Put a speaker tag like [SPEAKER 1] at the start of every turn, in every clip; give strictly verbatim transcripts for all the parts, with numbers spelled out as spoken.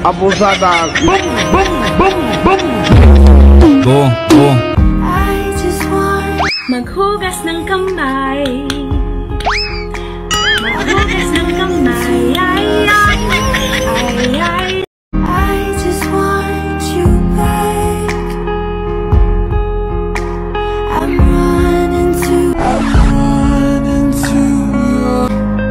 [SPEAKER 1] Abusada. Boom, boom, boom, boom.
[SPEAKER 2] Go, go.
[SPEAKER 3] I just want maghugas ng kamay. Maghugas ng kamay. Ay, ay, ay, ay. I just want you back. I'm running to, I'm running to you.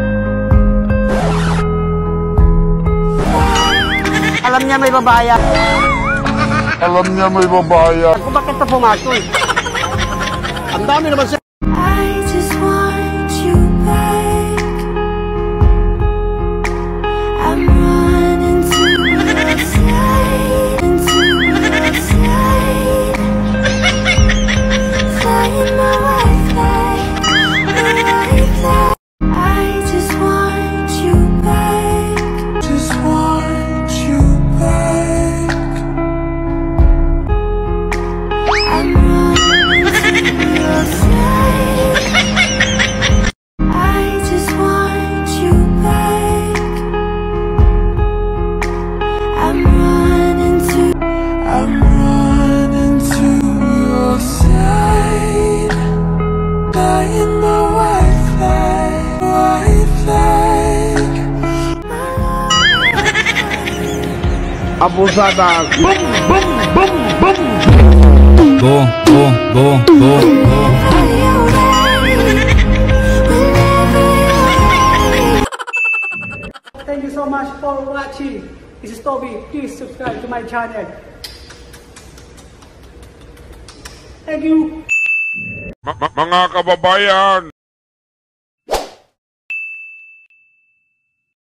[SPEAKER 1] Alam niya may babaya. Alam niya may babaya. Kung bakit na pumasok? Ang dami naman siya.
[SPEAKER 3] I just want you back. I'm running to your side, into your side. Flying my white flag, my white flag. I just want you back. Just want you back. I'm running to your side. I just want you back. I'm running to, I'm running to your side. Flying my white flag, white flag.
[SPEAKER 1] Abusada. Boom, boom, boom, boom.
[SPEAKER 2] Go, go, go, go, go.
[SPEAKER 3] Are you ready? Whenever you're ready.
[SPEAKER 4] Thank you so much for watching. This is Toby. Please subscribe to my channel. Thank you.
[SPEAKER 1] Mga kababayan.